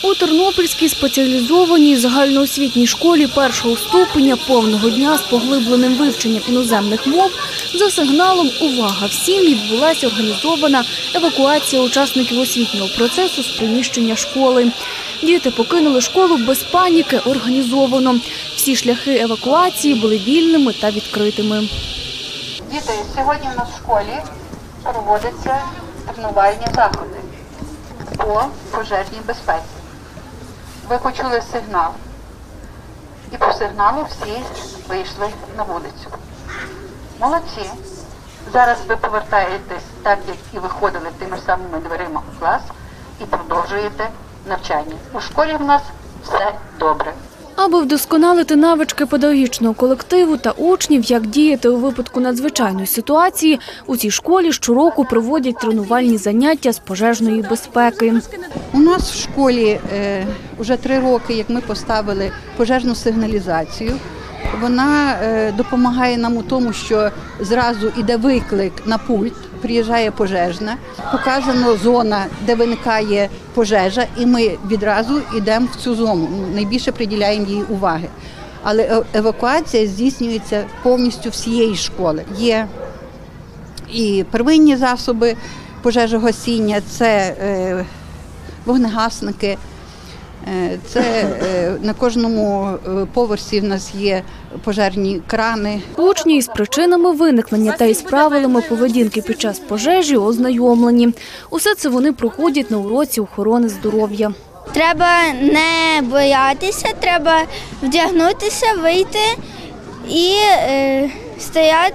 У Тернопільській спеціалізованій загальноосвітній школі першого ступеня повного дня з поглибленим вивченням іноземних мов за сигналом «Увага всім!» відбулася організована евакуація учасників освітнього процесу з приміщення школи. Діти покинули школу без паніки, організовано. Всі шляхи евакуації були вільними та відкритими. Діти, сьогодні в нас в школі проводяться тренувальні заходи по пожежній безпеці. Ви почули сигнал, і по сигналу всі вийшли на вулицю. Молодці! Зараз ви повертаєтесь так, як і виходили тими самими дверима у клас, і продовжуєте навчання. У школі в нас все добре. Аби вдосконалити навички педагогічного колективу та учнів, як діяти у випадку надзвичайної ситуації, у цій школі щороку проводять тренувальні заняття з пожежної безпеки. У нас в школі вже 3 роки, як ми поставили пожежну сигналізацію. Вона допомагає нам у тому, що зразу йде виклик на пульт, приїжджає пожежна, показана зона, де виникає пожежа, і ми відразу йдемо в цю зону, найбільше приділяємо їй уваги. Але евакуація здійснюється повністю всієї школи. Є і первинні засоби пожежогасіння, це вогнегасники, це на кожному поверсі в нас є пожежні крани. Учні із причинами виникнення та із правилами поведінки під час пожежі ознайомлені. Усе це вони проходять на уроці охорони здоров'я. Треба не боятися, треба вдягнутися, вийти і стояти,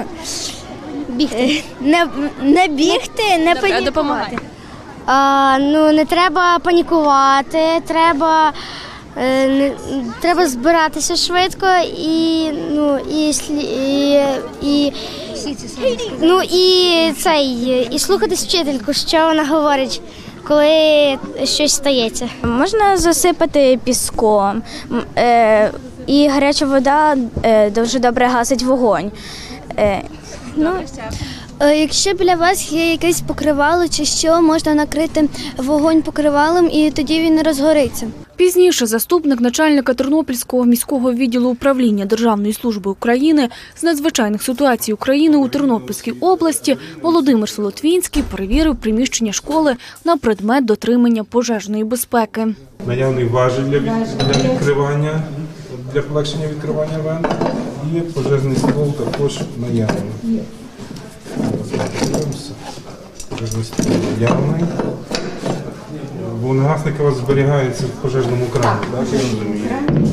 не бігти, не панікувати. Не треба панікувати, треба збиратися швидко і слухатись вчительку, що вона говорить, коли щось стається. Можна засипати піском, і гаряча вода дуже добре гасить вогонь. Якщо біля вас є якесь покривало чи що, можна накрити вогонь покривалом і тоді він не розгориться. Пізніше заступник начальника Тернопільського міського відділу управління Державної служби України з надзвичайних ситуацій України у Тернопільській області Володимир Солотвінський перевірив приміщення школи на предмет дотримання пожежної безпеки. Наявний важіль для відкривання, для полегшення відкривання вент, і пожежний ствол також наявний. Пожежний ствол наявний. Вогнегасники у вас зберігаються в пожежному крані, так, я розумію?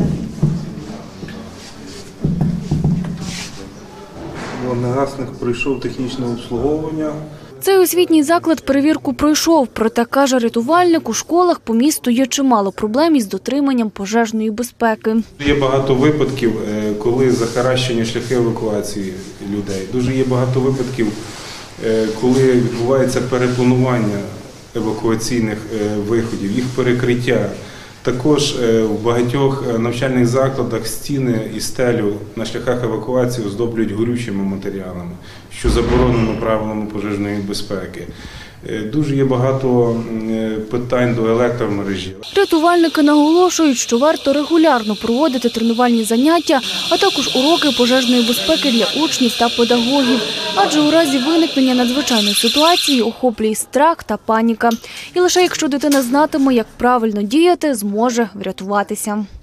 Вогнегасник пройшов технічне обслуговування. Цей освітній заклад перевірку пройшов, проте, каже рятувальник, у школах по місту є чимало проблем із дотриманням пожежної безпеки. Є багато випадків, коли захаращені шляхи евакуації людей. Дуже є багато випадків, коли відбувається перепланування евакуаційних виходів, їх перекриття. Також в багатьох навчальних закладах стіни і стелю на шляхах евакуації оздоблюють горючими матеріалами, що заборонено правилами пожежної безпеки. Дуже є багато питань до електромережі. Рятувальники наголошують, що варто регулярно проводити тренувальні заняття, а також уроки пожежної безпеки для учнів та педагогів. Адже у разі виникнення надзвичайної ситуації охоплює страх та паніка. І лише якщо дитина знатиме, як правильно діяти, зможе врятуватися.